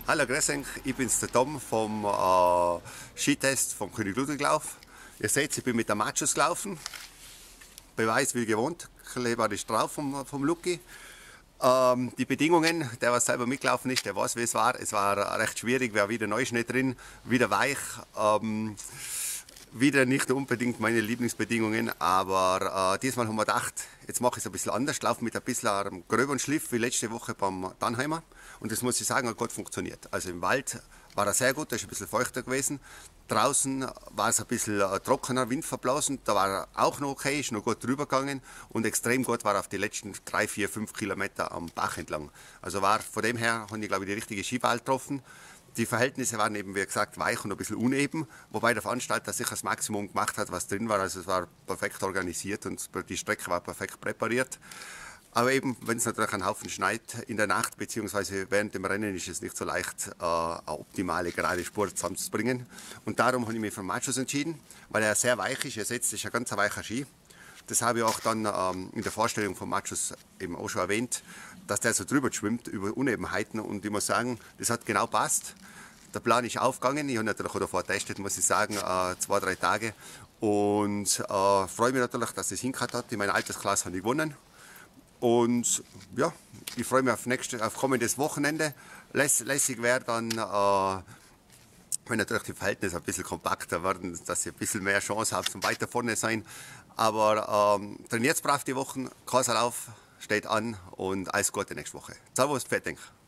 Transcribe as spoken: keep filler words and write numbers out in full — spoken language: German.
Hallo, grüß euch. Ich bin's, der Tom vom äh, Skitest vom König Ludwig Lauf. Ihr seht, ich bin mit der Machos gelaufen. Beweis wie gewohnt. Kleber ist drauf vom, vom Lucky. Ähm, die Bedingungen, der was selber mitgelaufen ist, der weiß, wie es war. Es war recht schwierig, war wieder Neuschnee drin, wieder weich. Ähm, Wieder nicht unbedingt meine Lieblingsbedingungen, aber äh, diesmal haben wir gedacht, jetzt mache ich es ein bisschen anders, laufe mit ein bisschen gröberen Schliff wie letzte Woche beim Dannheimer. Und das muss ich sagen, hat gut funktioniert. Also im Wald war er sehr gut, da ist ein bisschen feuchter gewesen. Draußen war es ein bisschen äh, trockener, Wind verblasen, da war er auch noch okay, ist noch gut drüber gegangen. Und extrem gut war er auf die letzten drei, vier, fünf Kilometer am Bach entlang. Also war von dem her, habe ich glaube ich die richtige Skiwahl getroffen. Die Verhältnisse waren eben, wie gesagt, weich und ein bisschen uneben, wobei der Veranstalter sich das Maximum gemacht hat, was drin war. Also es war perfekt organisiert und die Strecke war perfekt präpariert. Aber eben, wenn es natürlich einen Haufen schneit in der Nacht bzw. während dem Rennen, ist es nicht so leicht, äh, eine optimale gerade Spur zusammenzubringen. Und darum habe ich mich für Machos entschieden, weil er sehr weich ist. Ihr seht, es ist ein ganz weicher Ski. Das habe ich auch dann ähm, in der Vorstellung von Machos eben auch schon erwähnt, dass der so drüber schwimmt über Unebenheiten, und ich muss sagen, das hat genau passt. Der Plan ist aufgegangen, ich habe natürlich auch davor getestet, muss ich sagen, äh, zwei, drei Tage, und äh, freue mich natürlich, dass es hingehört hat. In meiner Altersklasse habe ich gewonnen, und ja, ich freue mich auf, nächste, auf kommendes Wochenende. Läss, lässig wäre dann, äh, wenn natürlich die Verhältnisse ein bisschen kompakter werden, dass ich ein bisschen mehr Chance habe zum weiter vorne sein. Aber ähm, trainiert brav die Wochen, Kasalauf steht an, und alles Gute nächste Woche. Servus, Pferd.